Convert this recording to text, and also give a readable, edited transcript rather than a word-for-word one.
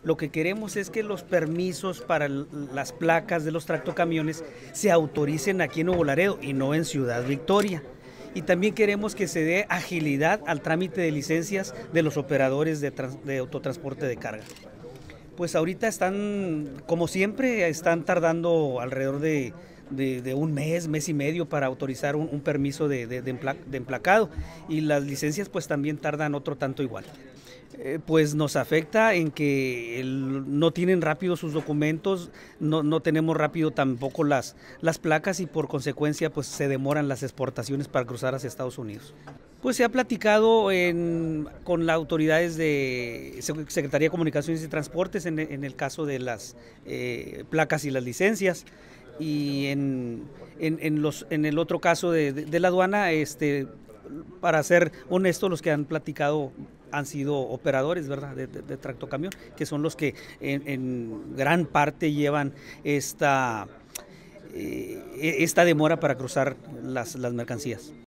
Lo que queremos es que los permisos para las placas de los tractocamiones se autoricen aquí en Nuevo Laredo y no en Ciudad Victoria. Y también queremos que se dé agilidad al trámite de licencias de los operadores de autotransporte de carga. Pues ahorita están, como siempre, están tardando alrededor de un mes y medio para autorizar un permiso de emplacado, y las licencias pues también tardan otro tanto igual. Pues nos afecta en que no tienen rápido sus documentos, no tenemos rápido tampoco las placas, y por consecuencia pues se demoran las exportaciones para cruzar hacia Estados Unidos. Pues se ha platicado con las autoridades de Secretaría de Comunicaciones y Transportes en el caso de las placas y las licencias, y en el otro caso de la aduana, para ser honesto, los que han platicado han sido operadores, ¿verdad?, de tractocamión, que son los que en gran parte llevan esta demora para cruzar las mercancías.